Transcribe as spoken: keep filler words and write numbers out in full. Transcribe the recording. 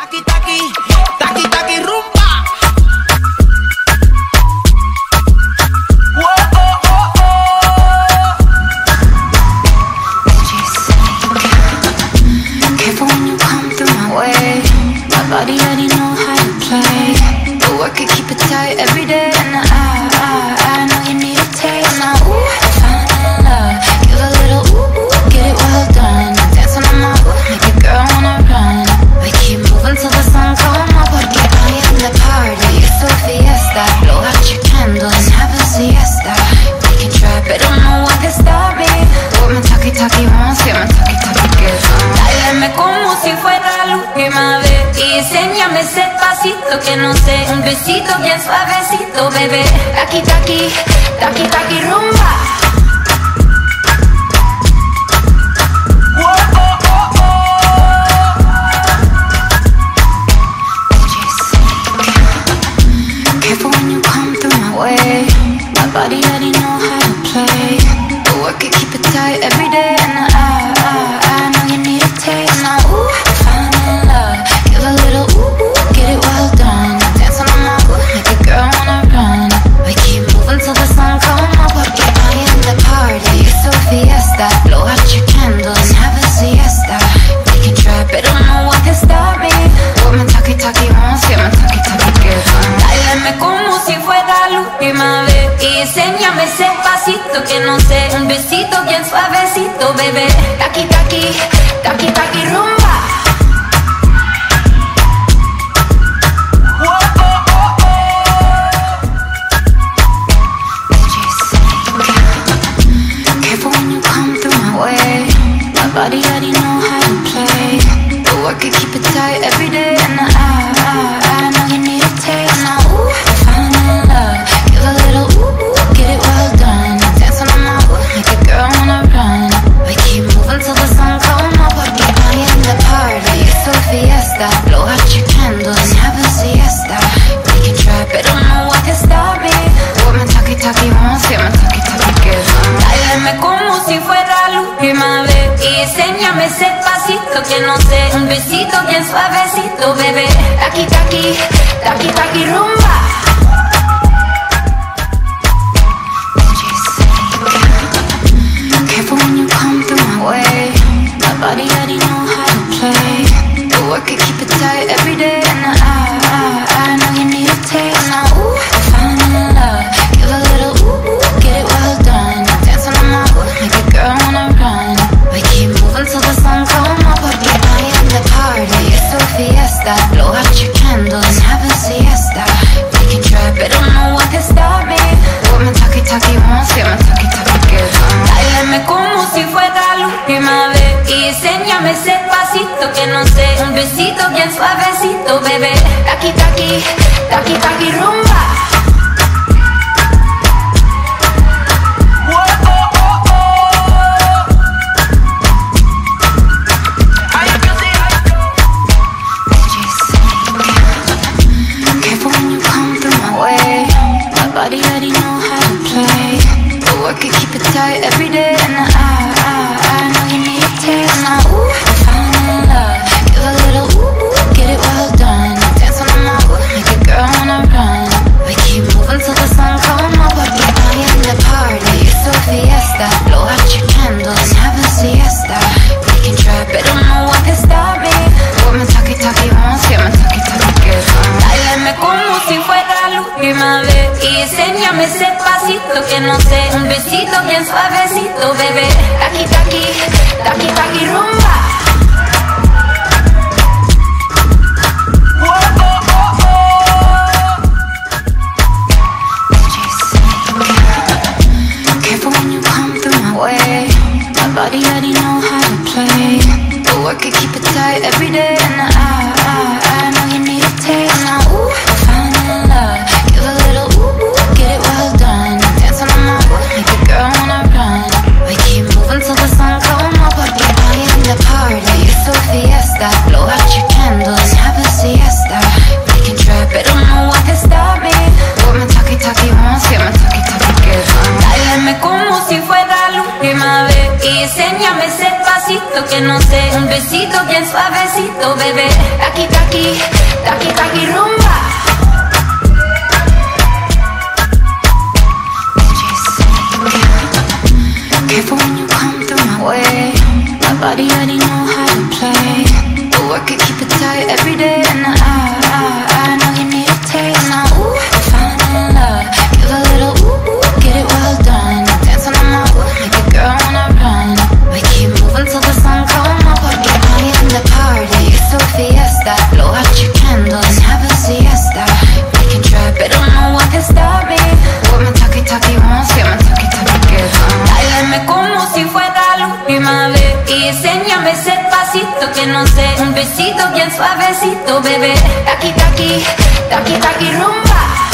Taki taki, taki taki rumba. Whoa, oh, oh, oh. Careful when you come through my way. My body already know how to play. But work it, keep it tight every day. And I, I, I know you need a taste. Now, ooh, I'm falling in love. Give a little ooh, ooh, get it well done. Dancing on my ooh, make a girl wanna run. We keep moving till the sun come up. Porque I am the party, it's a fiesta. Blow out your candles and have a siesta. We can try, but don't know what can stop me. What my talkie talkie wants, yeah, my talkie talkie gives. Báilame como si fuera la última vez y enséñame ese pasito que no sé, un besito bien suavecito, bebé. Taki taki, taki taki rumba. Whoa, oh, oh, oh. Careful when you come through my way. My body already know how to play. But work it, keep it tight every day. And I, I, I know you need a taste. Now, ooh, I'm falling in love. Give a little ooh, ooh, get it well done. Dancing on my ooh, make a girl wanna run. We keep moving till the sun come up. Porque I am the party, it's a fiesta. Blow out your candles and have a siesta. We can try, but don't know what can stop me. What my talkie talkie wants, yeah, my talkie talkie gives. Báilame como si fuera la última vez y enséñame ese pasito que no sé, un besito bien suavecito, bebé. Taki taki, taki taki rumba. Whoa, oh, oh, oh. Careful when you come through my way. My body already know how to play. But work it, keep it tight every day. And I, I, I know you need a taste. Now, ooh, I'm falling in love. Give a little ooh, ooh, get it well done. Dancing on my ooh, make a girl wanna run. We keep moving till the sun come up. Porque I am the party, it's a fiesta. Blow out your candles and have a siesta. We can try, but don't know what can stop me. What my talkie talkie wants, yeah, my talkie talkie gives. Báilame como si fuera la última vez y enséñame ese pasito que no sé, un besito bien suavecito, bebé. Taki taki, taki taki rumba. Careful when you come through my way. My body already know how to play. But work it, keep it tight every day. And I, I, I know you need a taste. Now, ooh, I'm falling in love. Give a little ooh, ooh, get it well done. Dancing on my ooh, make a girl wanna run. We keep moving till the sun come up. Porque I am the party, it's a fiesta. Blow out your candles and have a siesta. We can try, but don't know what can stop me. What my talkie talkie wants, yeah, my talkie talkie gives. Báilame como si fuera la última vez y enséñame ese pasito que no sé, un besito bien suavecito, bebé. Taki taki, taki taki rumba. Whoa, oh, oh, oh. How you feel, see, how you feel? Careful when you come through my way. My body already know how to play. But work it, keep it tight every day. And I, I, I know you need a taste. Now, ooh, I'm falling in love. Give a little ooh, ooh, get it well done. Dancing on my ooh, make a girl wanna run. We keep moving till the sun come up. Porque I am the party, it's a fiesta. Blow out your candles and have a siesta. We can try, but don't know what can stop me. What my talkie talkie wants, yeah, my talkie talkie gives. Báilame como si fuera la última vez y enséñame ese pasito que no sé, un besito bien suavecito, bebé. Taki taki, taki taki rumba. Whoa, oh, oh, oh. Careful when you come through my way. My body already know how to play. But work it, keep it tight every day. And I, I, I know you need a taste. Now, ooh, I'm falling in love. Give a little ooh, ooh, get it well done. Dancing on my ooh, make a girl wanna run. We keep moving till the sun come up. Porque I am the party, it's a fiesta. Blow out your candles and have a siesta. We can try, but don't know what can stop me. What my talkie talkie wants, yeah, my talkie talkie gives. Báilame como si fuera la última vez y enséñame ese pasito que no sé, un besito bien suavecito, bebé. Taki taki, know how to play. But work it, keep it tight every day. And I, I, I know you need a taste. Now, ooh, I'm falling in love. Give a little ooh, ooh, get it well done. Dancing on my ooh, make a girl wanna run. We keep moving till the sun come up. I am the party, it's a fiesta. Blow out your candles and have a siesta. We can try, but don't know what can stop me. What my talkie talkie wants, yeah, my talkie talkie gets on. Báilame como si fuera la última vez y enséñame ese pasito que no sé. Un besito bien suavecito, bebé. Taki taki, taki taki rumba.